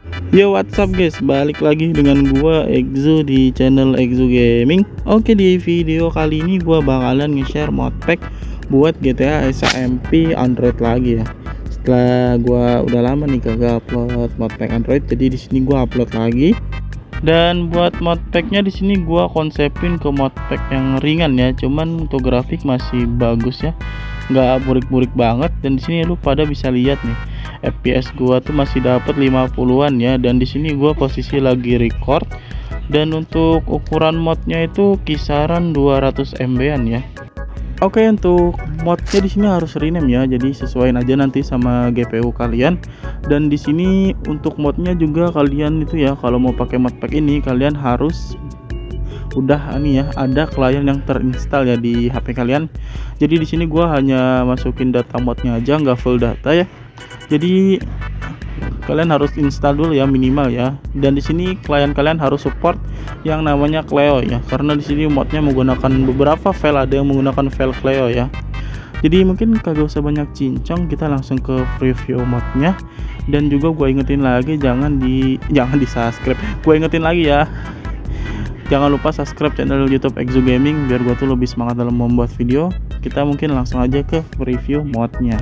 Yo, what's up guys, balik lagi dengan gua Exo di channel Exo Gaming. Oke, di video kali ini gua bakalan nge-share modpack buat GTA SMP Android lagi ya. Setelah gua udah lama nih kagak upload modpack Android, jadi di sini gua upload lagi. Dan buat modpacknya di sini gua konsepin ke modpack yang ringan ya, cuman untuk grafik masih bagus ya, nggak burik-burik banget. Dan di sini lu pada bisa lihat nih, FPS gua tuh masih dapat 50-an ya, dan di sini gua posisi lagi record. Dan untuk ukuran modnya itu kisaran 200 MB-an ya. Oke, untuk modnya di sini harus rename ya, jadi sesuaiin aja nanti sama GPU kalian. Dan di sini untuk modnya juga kalian itu ya, kalau mau pakai modpack ini kalian harus udah nih ya, ada klien yang terinstall ya di HP kalian. Jadi di sini gua hanya masukin data modnya aja, nggak full data ya. Jadi kalian harus install dulu ya minimal ya. Dan di sini klien kalian harus support yang namanya Cleo ya, karena di sini modnya menggunakan beberapa file, ada yang menggunakan file Cleo ya. Jadi mungkin kagak usah banyak cincong, kita langsung ke preview modnya. Dan juga gue ingetin lagi, jangan di subscribe. Gue ingetin lagi ya, jangan lupa subscribe channel YouTube Exo Gaming biar gue tuh lebih semangat dalam membuat video. Kita mungkin langsung aja ke preview modnya.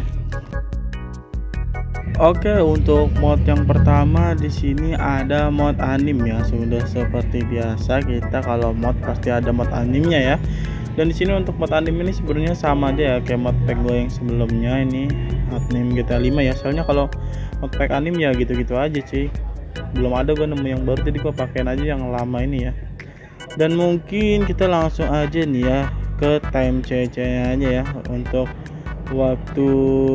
Oke, untuk mod yang pertama di sini ada mod anim ya. Sudah seperti biasa, kita kalau mod pasti ada mod animnya ya. Dan di sini untuk mod anim ini sebenarnya sama aja ya kayak modpack gue yang sebelumnya, ini anim GTA 5 ya. Soalnya kalau modpack anim ya gitu-gitu aja sih, belum ada gue nemu yang baru, jadi gue pakein aja yang lama ini ya. Dan mungkin kita langsung aja nih ya ke time CC aja ya. Untuk waktu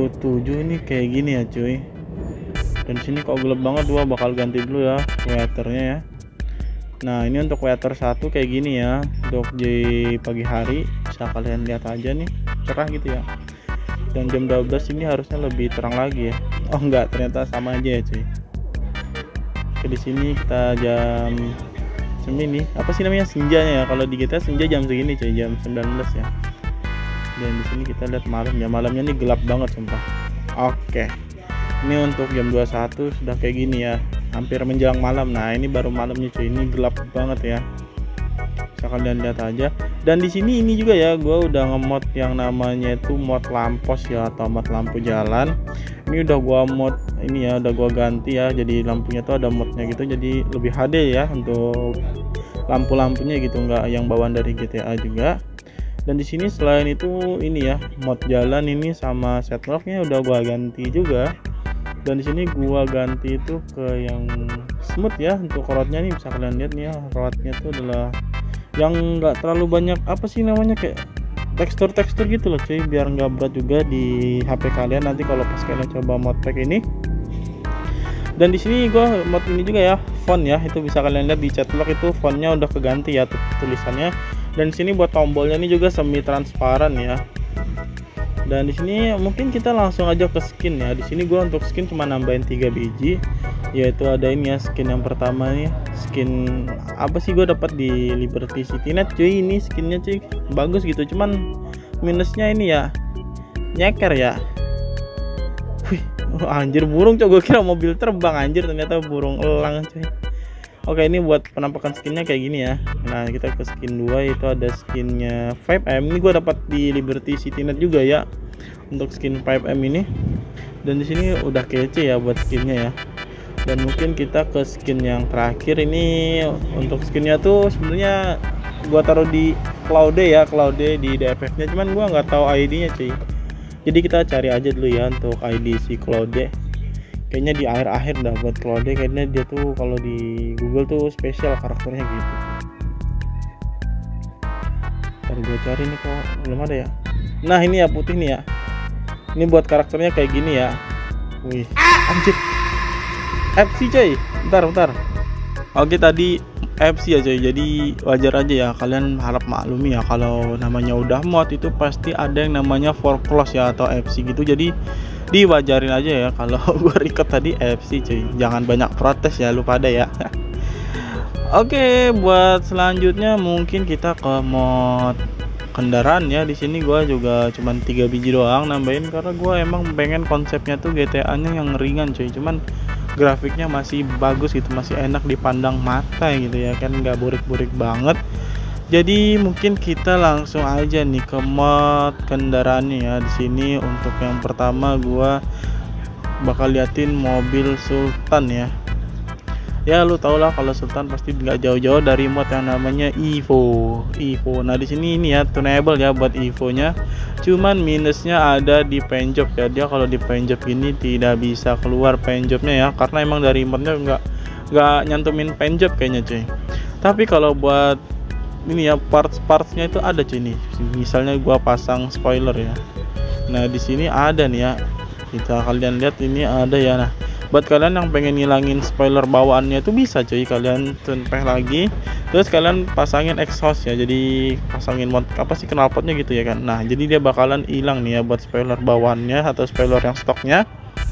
7 ini kayak gini ya cuy. Dan sini kok gelap banget, gua bakal ganti dulu ya weathernya ya. Nah, ini untuk weather 1 kayak gini ya, untuk di pagi hari bisa kalian lihat aja nih, cerah gitu ya. Dan jam 12 ini harusnya lebih terang lagi ya. Oh enggak, ternyata sama aja ya cuy. Oke, di sini kita jam ini apa sih namanya, senjanya ya. Kalau di GTA senja jam segini cuy, jam 19 ya. Dan di sini kita lihat malam ya, malamnya nih gelap banget sumpah. Oke, ini untuk jam 21 sudah kayak gini ya, hampir menjelang malam. Nah, ini baru malamnya cuy, ini gelap banget ya, bisa kalian lihat aja. Dan di sini ini juga ya, gue udah ngemod yang namanya itu mod lampos ya, atau mod lampu jalan. Ini udah gua mod ini ya, udah gua ganti ya, jadi lampunya tuh ada modnya gitu, jadi lebih HD ya untuk lampu-lampunya gitu, nggak yang bawaan dari GTA juga. Dan di sini selain itu ini ya, mod jalan ini sama setlocknya udah gua ganti juga. Dan di sini gua ganti itu ke yang smooth ya. Untuk rodnya nih bisa kalian lihat nih ya, rodnya itu adalah yang enggak terlalu banyak apa sih namanya, kayak tekstur gitu loh cuy, biar nggak berat juga di HP kalian nanti kalau pas kalian coba modpack ini. Dan di sini gua mod ini juga ya, font ya, itu bisa kalian lihat di chatlock itu fontnya udah keganti ya tulisannya. Dan di sini buat tombolnya ini juga semi transparan ya. Dan di sini mungkin kita langsung aja ke skin ya. Di sini gua untuk skin cuma nambahin 3 biji, yaitu ada ini ya, skin yang pertama nih, skin apa sih, gue dapat di Liberty City Net cuy. Ini skinnya cuy bagus gitu, cuman minusnya ini ya, nyeker ya. Wih, anjir burung coy, gue kira mobil terbang, anjir ternyata burung elang cuy. Oke, ini buat penampakan skinnya kayak gini ya. Nah, kita ke skin 2, itu ada skinnya 5M. Ini gue dapat di Liberty City Net juga ya, untuk skin 5M ini. Dan di sini udah kece ya buat skinnya ya. Dan mungkin kita ke skin yang terakhir ini. Untuk skinnya tuh sebenarnya gue taruh di Cloude ya, Cloude di DFF nya, cuman gue nggak tahu ID-nya cuy. Jadi kita cari aja dulu ya untuk ID si Cloude. Kayaknya di akhir-akhir dah buat Cloude, kayaknya dia tuh kalau di Google tuh spesial karakternya gitu. Ntar gue cari nih, kok belum ada ya. Nah, ini ya putih nih ya, ini buat karakternya kayak gini ya. Wih, anjir, FC coy, bentar. Oke, tadi FC ya coy, jadi wajar aja ya, kalian harap maklumi ya, kalau namanya udah mod itu pasti ada yang namanya foreclose ya atau FC gitu. Jadi diwajarin aja ya kalau gue record tadi FC cuy, jangan banyak protes ya lu pada ya. Oke, buat selanjutnya mungkin kita ke mod kendaraan ya. Di sini gua juga cuman 3 biji doang nambahin karena gua emang pengen konsepnya tuh GTA-nya yang ringan cuy. Cuman grafiknya masih bagus gitu, masih enak dipandang mata gitu ya kan, nggak burik-burik banget. Jadi mungkin kita langsung aja nih ke mod kendaraannya ya. Di sini untuk yang pertama gua bakal liatin mobil Sultan ya. Ya lu tau lah kalau Sultan pasti nggak jauh-jauh dari mod yang namanya Evo. Nah di sini ini ya tunable ya buat Evo-nya. Cuman minusnya ada di paint job ya. Dia kalau di paint job ini tidak bisa keluar paint jobnya ya, karena emang dari modnya nggak nyantumin paint job kayaknya cuy. Tapi kalau buat ini ya parts-partsnya itu ada cuy nih. Misalnya gua pasang spoiler ya. Nah di sini ada nih ya. Kita kalian lihat ini ada ya. Nah buat kalian yang pengen ngilangin spoiler bawaannya itu bisa cuy, kalian tempel lagi terus kalian pasangin exhaust ya. Jadi pasangin apa sih knalpotnya gitu ya kan. Nah jadi dia bakalan hilang nih ya buat spoiler bawaannya atau spoiler yang stoknya.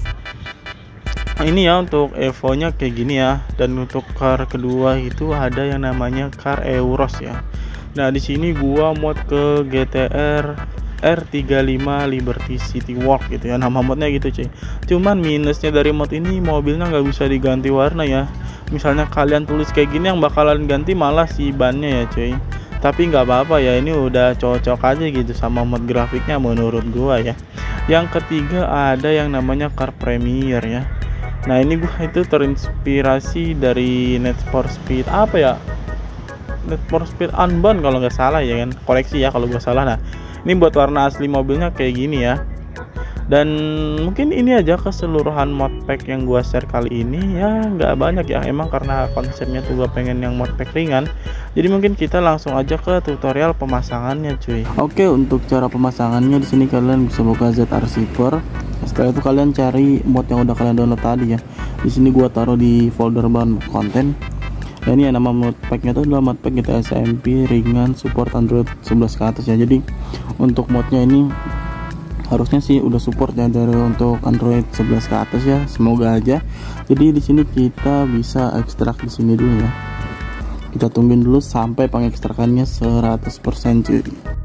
Nah, ini ya untuk Evo nya kayak gini ya. Dan untuk car kedua itu ada yang namanya car Euros ya. Nah di sini gua mod ke GTR R35 Liberty City Walk gitu ya, nama modnya gitu cuy. Cuman minusnya dari mod ini mobilnya nggak bisa diganti warna ya. Misalnya kalian tulis kayak gini, yang bakalan ganti malah si bannya ya cuy. Tapi nggak apa-apa ya, ini udah cocok aja gitu sama mod grafiknya menurut gua ya. Yang ketiga ada yang namanya car Premier ya. Nah ini gua itu terinspirasi dari Need for Speed apa ya, Need for Speed Unbound kalau nggak salah ya kan, koleksi ya kalau nggak salah. Nah ini buat warna asli mobilnya kayak gini ya. Dan mungkin ini aja keseluruhan modpack yang gua share kali ini ya, nggak banyak ya emang karena konsepnya tuh gua pengen yang modpack ringan. Jadi mungkin kita langsung aja ke tutorial pemasangannya cuy. Oke, untuk cara pemasangannya di sini kalian bisa buka ZR Zipper. Setelah itu kalian cari mod yang udah kalian download tadi ya. Di sini gua taruh di folder bahan konten. Nah ini ya, nama modpacknya itu adalah modpack GTA SMP ringan support Android 11 ke atas ya. Jadi untuk modnya ini harusnya sih udah support ya dari untuk Android 11 ke atas ya, semoga aja. Jadi di sini kita bisa ekstrak di sini dulu ya. Kita tungguin dulu sampai pengekstrakannya 100% cuy.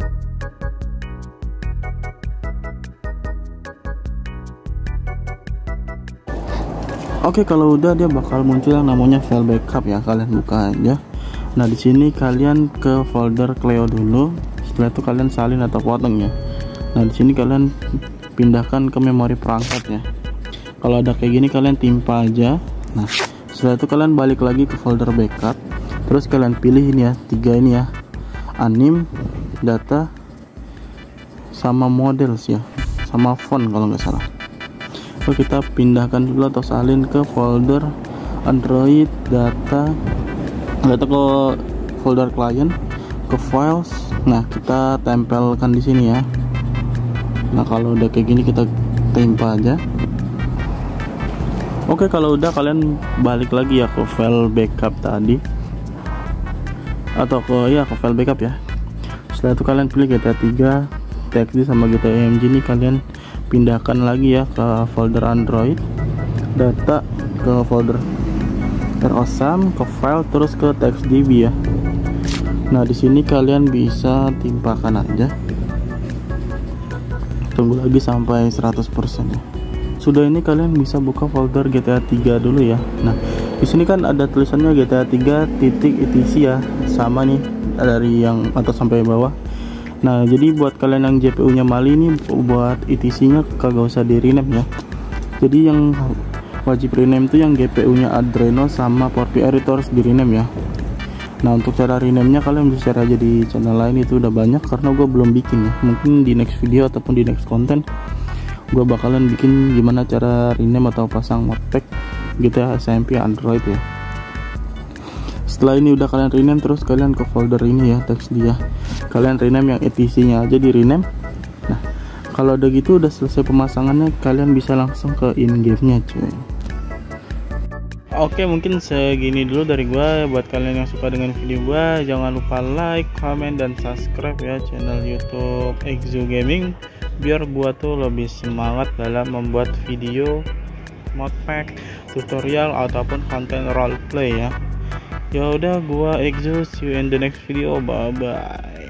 Oke, kalau udah dia bakal muncul yang namanya file backup ya, kalian buka aja. Nah di sini kalian ke folder Cleo dulu. Setelah itu kalian salin atau potong ya. Nah di sini kalian pindahkan ke memori perangkat ya. Kalau ada kayak gini kalian timpa aja. Nah setelah itu kalian balik lagi ke folder backup. Terus kalian pilih ini ya, 3 ini ya, anim, data, sama models ya, sama font kalau nggak salah. Lalu kita pindahkan dulu atau salin ke folder Android data ke folder client, ke files. Nah kita tempelkan di sini ya. Nah kalau udah kayak gini kita timpa aja. Oke, kalau udah kalian balik lagi ya ke file backup tadi, atau ke file backup ya. Setelah itu kalian pilih GTA 3 TXT sama GTA AMG ini, kalian pindahkan lagi ya ke folder Android data, ke folder ROSAM, ke file, terus ke TXDB ya. Nah di sini kalian bisa timpakan aja. Tunggu lagi sampai 100% ya. Sudah, ini kalian bisa buka folder GTA 3 dulu ya. Nah di sini kan ada tulisannya GTA 3.etc ya, sama nih dari yang atas sampai bawah. Nah jadi buat kalian yang GPU nya Mali ini, buat ETC nya kagak usah di rename ya. Jadi yang wajib rename itu yang GPU nya Adreno sama PowerVR itu harus di rename ya. Nah untuk cara rename nya kalian bisa share aja di channel lain, itu udah banyak karena gue belum bikin ya. Mungkin di next video ataupun di next konten gue bakalan bikin gimana cara rename atau pasang modpack GTA SMP Android ya. Setelah ini udah kalian rename, terus kalian ke folder ini ya, teks dia. Kalian rename yang ETC nya aja, di rename. Nah kalau udah gitu, udah selesai pemasangannya, kalian bisa langsung ke in game nya cuy. Oke, mungkin segini dulu dari gua. Buat kalian yang suka dengan video gua, jangan lupa like, comment, dan subscribe ya channel YouTube Exo Gaming, biar gua tuh lebih semangat dalam membuat video modpack, tutorial, ataupun konten roleplay ya. Ya udah, gua Exo, see you in the next video, bye bye.